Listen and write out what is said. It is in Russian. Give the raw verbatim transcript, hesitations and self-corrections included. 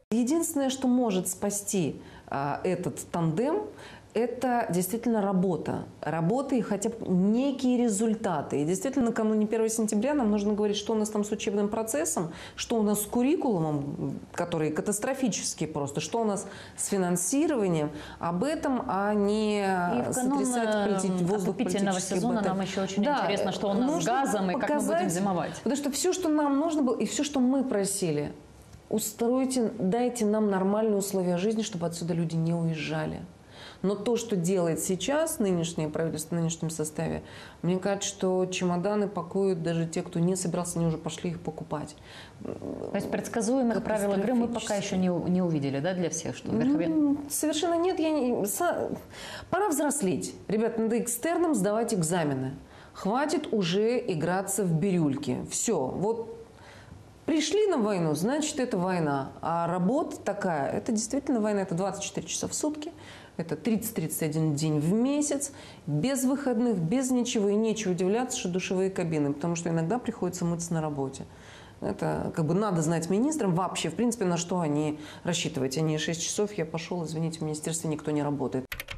Единственное, что может спасти а, этот тандем, это действительно работа. Работа и хотя бы некие результаты. И действительно, накануне первого сентября нам нужно говорить, что у нас там с учебным процессом, что у нас с куррикулумом, который катастрофический просто, что у нас с финансированием. Об этом, а не сотрясать полететь воздух отопительного сезона батареи. нам еще очень да, интересно, что у нас с газом и как мы будем зимовать. Потому что все, что нам нужно было, и все, что мы просили, устройте, дайте нам нормальные условия жизни, чтобы отсюда люди не уезжали. Но то, что делает сейчас нынешнее правительство в нынешнем составе, мне кажется, что чемоданы пакуют даже те, кто не собирался, они уже пошли их покупать. То есть предсказуемых правил игры мы пока еще не, не увидели, да, для всех? Что ну, совершенно нет. Я не... Пора взрослеть. Ребят, надо экстерном сдавать экзамены. Хватит уже играться в бирюльки. Все. Вот пришли на войну, значит, это война. А работа такая, это действительно война, это двадцать четыре часа в сутки. Это тридцать-тридцать один день в месяц, без выходных, без ничего. И нечего удивляться, что душевые кабины, потому что иногда приходится мыться на работе. Это как бы надо знать министрам вообще, в принципе, на что они рассчитывать. Они шесть часов, я пошел, извините, в министерстве никто не работает.